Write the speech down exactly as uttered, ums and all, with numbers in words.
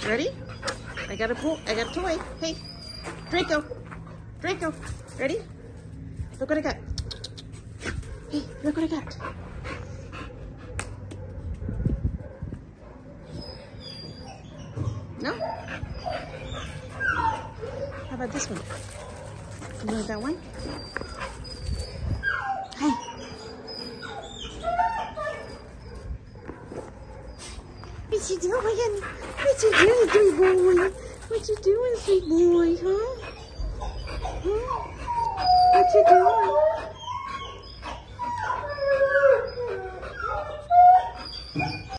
Ready? I got a pull. I got a toy. Hey, Draco. Draco. Ready? Look what I got. Hey, look what I got. No? How about this one? You want that one? Hey. What you doing? What you doing, sweet boy? What you doing, sweet boy, huh? Huh? What you doing?